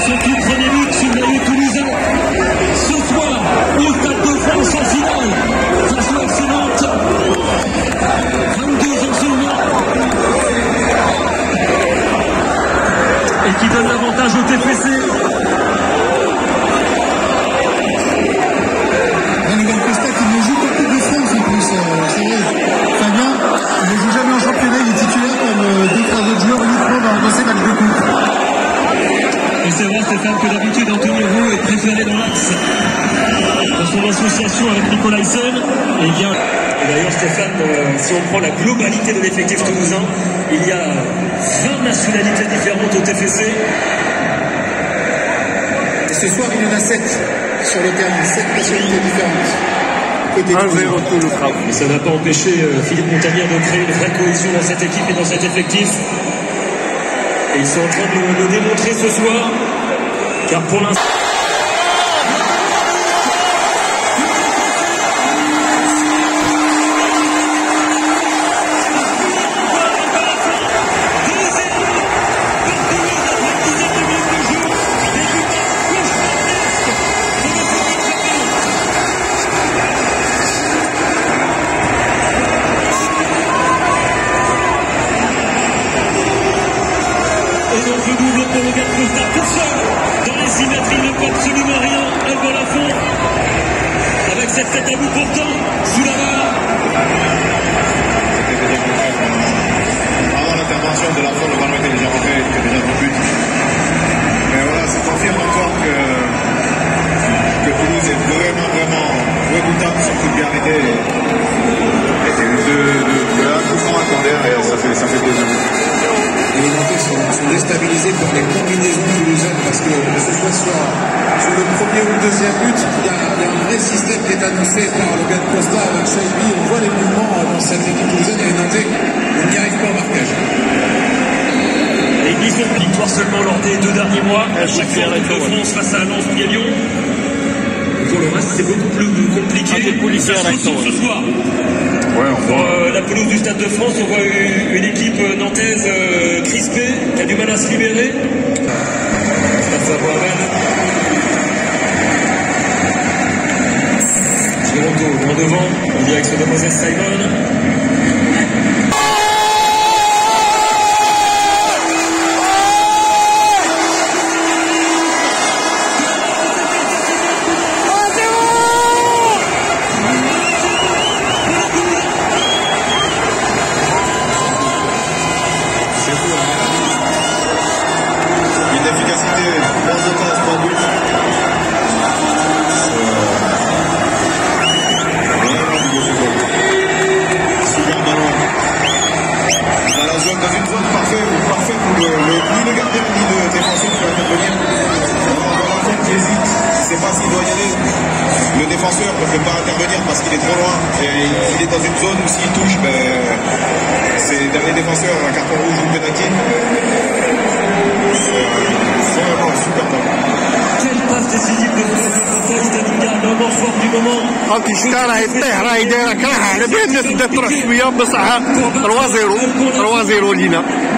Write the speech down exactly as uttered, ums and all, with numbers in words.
son tout premier but sur le maillot toulousain. Ce soir, au Stade de France en finale, face au F C Nantes. vingt-deux ans seulement. Et qui donne l'avantage au T F C. Et c'est vrai, Stéphane, que d'habitude, Anthony Roux est préféré dans l'axe. Dans son association avec Nicolas Hyssen. Et bien, et d'ailleurs, Stéphane, euh, si on prend la globalité de l'effectif toulousain, il y a vingt nationalités différentes au T F C. Et ce soir, il y en a sept sur le terrain, sept nationalités différentes. un zéro tout le travail. Et ça n'a pas empêché euh, Philippe Montagnier de créer une vraie cohésion dans cette équipe et dans cet effectif. Et ils sont en train de le démontrer ce soir, car pour l'instant... Et donc le double pour le gars de Costa tout seul. Dans les six mètres, il ne peut absolument rien. Elle va à fond. Avec cette tête à bout pourtant, sous la barre. Avant l'intervention de la fois, le ballon était déjà rentré, il était déjà dans le but. Mais voilà, ça confirme encore que, que Toulouse est vraiment, vraiment redoutable sur coup de pied arrêté. Et c'est de, de, de un coup franc à Condé, et ça fait, ça fait deux minutes. Et les Nantais sont, sont déstabilisés par les combinaisons toulousaines parce que que ce soit sur, sur le premier ou le deuxième but, il y a, il y a un vrai système qui est annoncé par le gars de Costa avec Chaibi. On voit les mouvements dans cette équipe toulousaine et les Nantais n'y arrivent pas au marquage. Et ils ont une victoire seulement lors des deux derniers mois. À chaque fois de France face à Lens puis à Lyon. Pour le reste, c'est beaucoup plus compliqué. Ah, des policiers à l'action ce soir. Ouais, on Pour euh, la pelouse du Stade de France, on voit une, une équipe nantaise euh, crispée, qui a du mal à se libérer. Face à Boisvel. Gironto, loin devant, en direction de Moses Simon. Efficacité, moins de temps, trois buts. Vraiment du beau football. Super ballon. Dans la zone, dans une zone parfaite, parfaite où le, le, ni le gardien ni le défenseur peut intervenir. Dans la zone qui hésite, il ne sait pas s'il doit y aller. Le défenseur ne peut pas intervenir parce qu'il est trop loin. Et il est dans une zone où s'il touche, ben, c'est dernier défenseur, un carton rouge ou penalty. C'est vraiment super bon. Quelle passe décisive de Félix Dalinga, l'homme en forme du moment. هاكي شتا راه يطيح راه يدير كراهه على بها الناس بدات تروح شويه بصح روا زيرو روا زيرو لينا